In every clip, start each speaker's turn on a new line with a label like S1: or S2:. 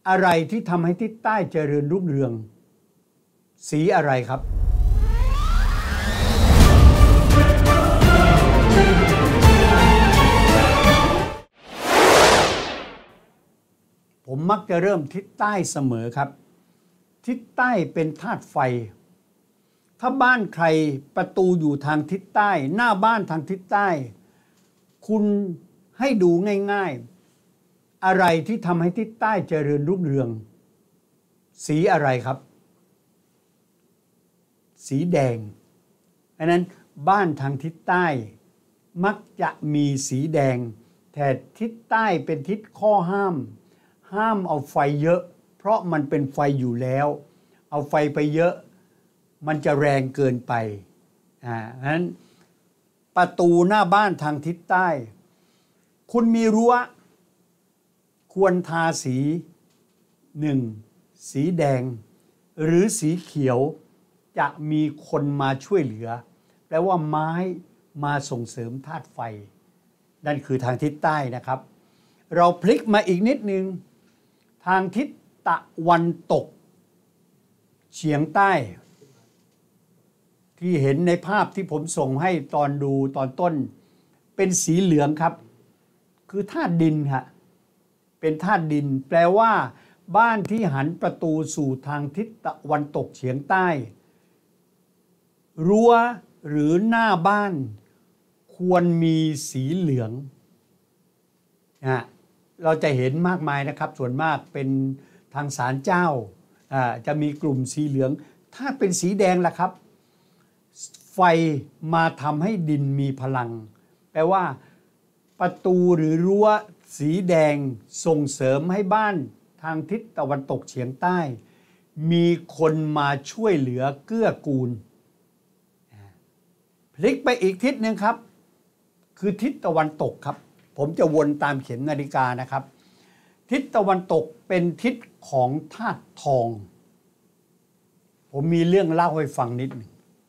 S1: อะไรที่ทำให้ทิศใต้เจริญรุ่งเรืองสีอะไรครับผมมักจะเริ่มทิศใต้เสมอครับทิศใต้เป็นธาตุไฟถ้าบ้านใครประตูอยู่ทางทิศใต้หน้าบ้านทางทิศใต้คุณให้ดูง่ายๆอะไรที่ทำให้ทิศใต้เจริญรุ่งเรืองสีอะไรครับสีแดงอันนั้นบ้านทางทิศใต้มักจะมีสีแดงแต่ทิศใต้เป็นทิศข้อห้ามเอาไฟเยอะเพราะมันเป็นไฟอยู่แล้วเอาไฟไปเยอะมันจะแรงเกินไปฉะนั้นประตูหน้าบ้านทางทิศใต้คุณมีรั้วควรทาสี1สีแดงหรือสีเขียวจะมีคนมาช่วยเหลือแปลว่าไม้มาส่งเสริมธาตุไฟนั่นคือทางทิศใต้นะครับเราพลิกมาอีกนิดนึงทางทิศตะวันตกเฉียงใต้ที่เห็นในภาพที่ผมส่งให้ตอนดูตอนต้นเป็นสีเหลืองครับคือธาตุดินค่ะเป็นธาตุดินแปลว่าบ้านที่หันประตูสู่ทางทิศตะวันตกเฉียงใต้รั้วหรือหน้าบ้านควรมีสีเหลืองเราจะเห็นมากมายนะครับส่วนมากเป็นทางศาลเจ้าจะมีกลุ่มสีเหลืองถ้าเป็นสีแดงล่ะครับไฟมาทำให้ดินมีพลังแปลว่าประตูหรือรั้วสีแดงส่งเสริมให้บ้านทางทิศตะวันตกเฉียงใต้มีคนมาช่วยเหลือเกื้อกูลพลิกไปอีกทิศนึงครับคือทิศตะวันตกครับผมจะวนตามเข็มนาฬิกานะครับทิศตะวันตกเป็นทิศของธาตุทองผมมีเรื่องเล่าให้ฟังนิดหนึ่ง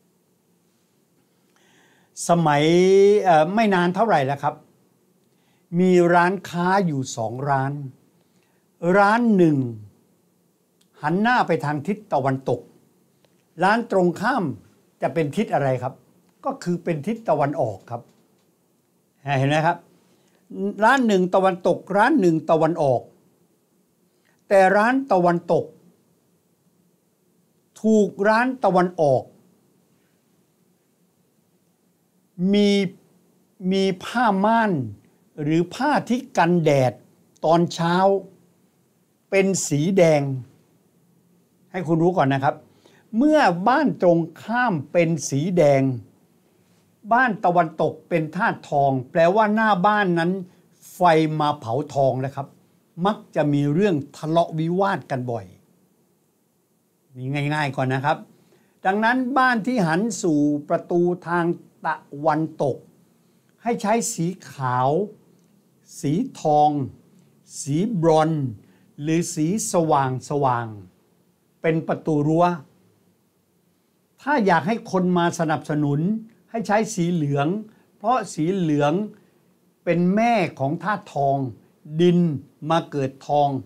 S1: สมัยไม่นานเท่าไหร่แล้วครับมีร้านค้าอยู่2ร้านหนึ่งหันหน้าไปทางทิศตะวันตกร้านตรงข้ามจะเป็นทิศอะไรครับก็คือเป็นทิศตะวันออกครับเห็นไหมครับร้านหนึ่งตะวันตกร้านหนึ่งตะวันออกแต่ร้านตะวันตกถูกร้านตะวันออกมีผ้าม่านหรือผ้าที่กันแดดตอนเช้าเป็นสีแดงให้คุณรู้ก่อนนะครับเมื่อบ้านตรงข้ามเป็นสีแดงบ้านตะวันตกเป็นธาตุทองแปลว่าหน้าบ้านนั้นไฟมาเผาทองนะครับมักจะมีเรื่องทะเลาะวิวาทกันบ่อยนี่ง่ายๆก่อนนะครับดังนั้นบ้านที่หันสู่ประตูทางตะวันตกให้ใช้สีขาวสีทองสีบรอนซ์หรือสีสว่างเป็นประตูรั้วถ้าอยากให้คนมาสนับสนุนให้ใช้สีเหลืองเพราะสีเหลืองเป็นแม่ของธาตุทองดินมาเกิดทอง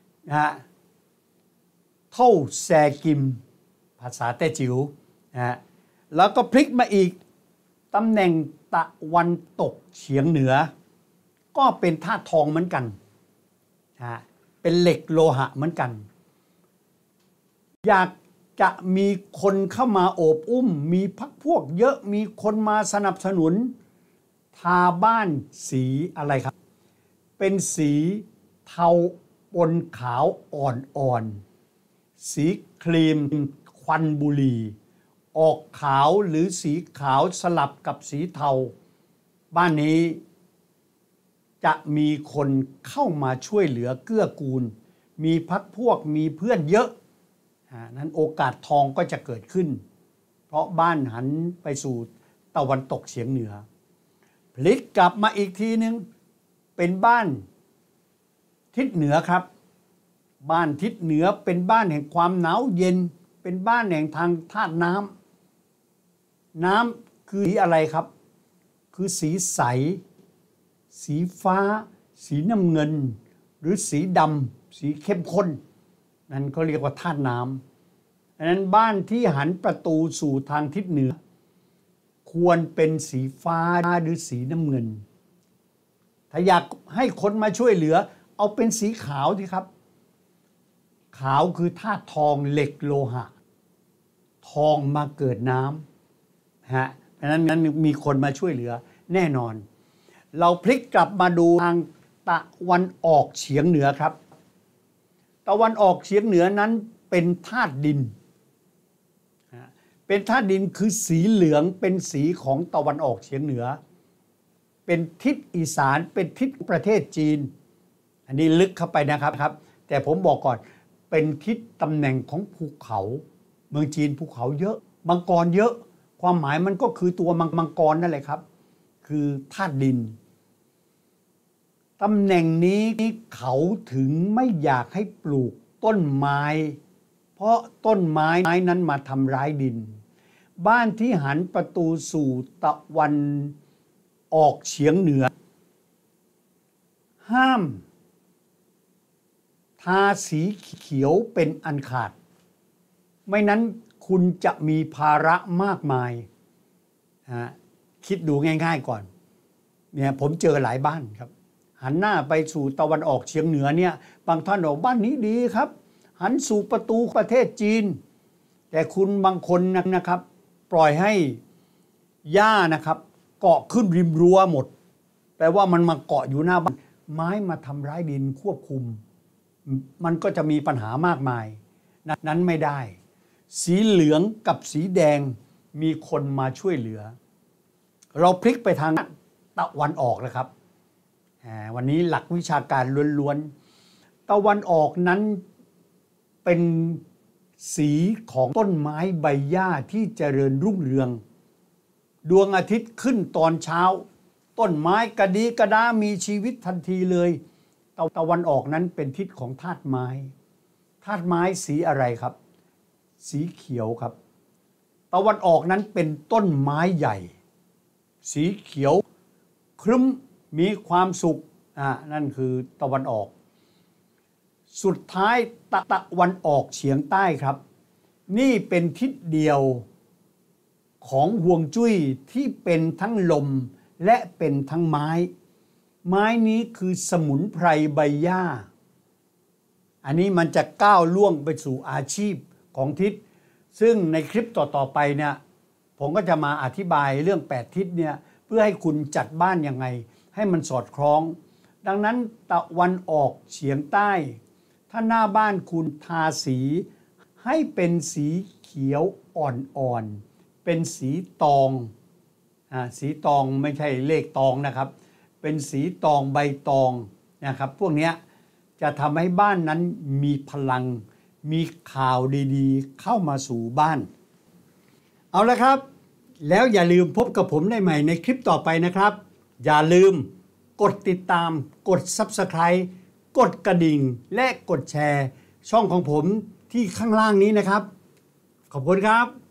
S1: เท่าแซกิมภาษาแต้จิ๋วแล้วก็พลิกมาอีกตำแหน่งตะวันตกเฉียงเหนือก็เป็นธาตุทองเหมือนกันเป็นเหล็กโลหะเหมือนกันอยากจะมีคนเข้ามาโอบอุ้มมีพรรคพวกเยอะมีคนมาสนับสนุนทาบ้านสีอะไรครับเป็นสีเทาปนขาวอ่อนๆสีครีมควันบุหรี่ออกขาวหรือสีขาวสลับกับสีเทาบ้านนี้จะมีคนเข้ามาช่วยเหลือเกื้อกูลมีพรรคพวกมีเพื่อนเยอะนั้นโอกาสทองก็จะเกิดขึ้นเพราะบ้านหันไปสู่ตะวันตกเฉียงเหนือพลิกกลับมาอีกทีนึงเป็นบ้านทิศเหนือครับบ้านทิศเหนือเป็นบ้านแห่งความหนาวเย็นเป็นบ้านแห่งทางธาตุน้ำคือสีอะไรครับคือสีใสสีฟ้าสีน้ำเงินหรือสีดสีเข้มข้นนั่นก็เรียกว่าธาตุน้ำดังนั้นบ้านที่หันประตูสู่ทางทิศเหนือควรเป็นสีฟ้าหรือสีน้ำเงินถ้าอยากให้คนมาช่วยเหลือเอาเป็นสีขาวสิครับขาวคือธาตุทองเหล็กโลหะทองมาเกิดน้ำฮะเพราะฉะนั้นมีคนมาช่วยเหลือแน่นอนเราพลิกกลับมาดูทางตะวันออกเฉียงเหนือครับตะวันออกเฉียงเหนือนั้นเป็นธาตุดินเป็นธาตุดินคือสีเหลืองเป็นสีของตะวันออกเฉียงเหนือเป็นทิศอีสานเป็นทิศประเทศจีนอันนี้ลึกเข้าไปนะครับแต่ผมบอกก่อนเป็นทิศตำแหน่งของภูเขาเมืองจีนภูเขาเยอะมังกรเยอะความหมายมันก็คือตัวมังกรนั่นแหละครับคือธาตุดินตำแหน่งนี้เขาถึงไม่อยากให้ปลูกต้นไม้เพราะต้นไม้นั้นมาทำร้ายดินบ้านที่หันประตูสู่ตะวันออกเฉียงเหนือห้ามทาสีเขียวเป็นอันขาดไม่นั้นคุณจะมีภาระมากมายคิดดูง่ายๆก่อนเนี่ยผมเจอหลายบ้านครับหันหน้าไปสู่ตะวันออกเฉียงเหนือเนี่ยบางท่านบอกบ้านนี้ดีครับหันสู่ประตูประเทศจีนแต่คุณบางคนนะครับปล่อยให้หญ้านะครับเกาะขึ้นริมรั้วหมดแปลว่ามันมาเกาะอยู่หน้าบ้านไม้มาทำร้ายดินควบคุมมันก็จะมีปัญหามากมายนั้นไม่ได้สีเหลืองกับสีแดงมีคนมาช่วยเหลือเราพลิกไปทางตะวันออกนะครับวันนี้หลักวิชาการล้วนๆตะวันออกนั้นเป็นสีของต้นไม้ใบหญ้าที่เจริญรุ่งเรืองดวงอาทิตย์ขึ้นตอนเช้าต้นไม้กระดีกระดามีชีวิตทันทีเลยตะวันออกนั้นเป็นทิศของธาตุไม้ธาตุไม้สีอะไรครับสีเขียวครับตะวันออกนั้นเป็นต้นไม้ใหญ่สีเขียวครึ้มมีความสุขนั่นคือตะวันออกสุดท้ายตะวันออกเฉียงใต้ครับนี่เป็นทิศเดียวของฮวงจุ้ยที่เป็นทั้งลมและเป็นทั้งไม้นี้คือสมุนไพรใบหญ้าอันนี้มันจะก้าวล่วงไปสู่อาชีพของทิศซึ่งในคลิปต่อๆไปเนี่ยผมก็จะมาอธิบายเรื่อง8ทิศเนี่ยเพื่อให้คุณจัดบ้านยังไงให้มันสอดคล้องดังนั้นตะวันออกเฉียงใต้ถ้าหน้าบ้านคุณทาสีให้เป็นสีเขียวอ่อนๆเป็นสีตองสีตองไม่ใช่เลขตองนะครับเป็นสีตองใบตองนะครับพวกนี้จะทำให้บ้านนั้นมีพลังมีข่าวดีๆเข้ามาสู่บ้านเอาละครับแล้วอย่าลืมพบกับผมได้ใหม่ในคลิปต่อไปนะครับอย่าลืมกดติดตามกด Subscribe กดกระดิ่งและกดแชร์ช่องของผมที่ข้างล่างนี้นะครับขอบคุณครับ